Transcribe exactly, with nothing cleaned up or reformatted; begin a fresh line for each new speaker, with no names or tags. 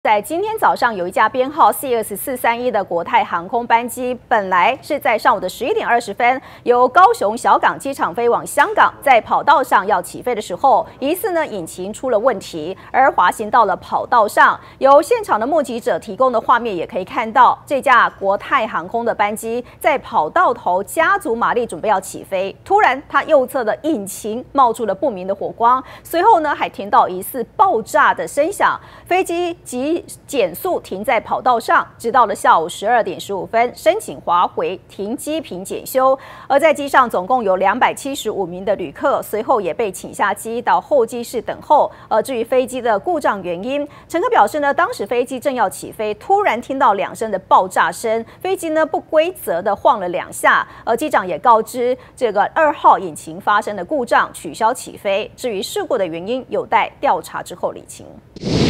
在今天早上，有一架编号 C S 四三一的国泰航空班机，本来是在上午的十一点二十分由高雄小港机场飞往香港，在跑道上要起飞的时候，疑似呢引擎出了问题，而滑行到了跑道上。由现场的目击者提供的画面也可以看到，这架国泰航空的班机在跑道头加足马力准备要起飞，突然它右侧的引擎冒出了不明的火光，随后呢还听到疑似爆炸的声响，飞机急减速停在跑道上，直到了下午十二点十五分申请滑回停机坪检修。而在机上总共有两百七十五名的旅客，随后也被请下机到候机室等候。而至于飞机的故障原因，乘客表示呢，当时飞机正要起飞，突然听到两声的爆炸声，飞机呢不规则的晃了两下。而机长也告知这个二号引擎发生的故障，取消起飞。至于事故的原因，有待调查之后理清。